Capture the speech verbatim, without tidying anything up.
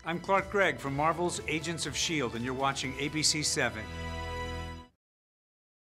I'm Clark Gregg from Marvel's Agents of S H I E L D, and you're watching A B C seven.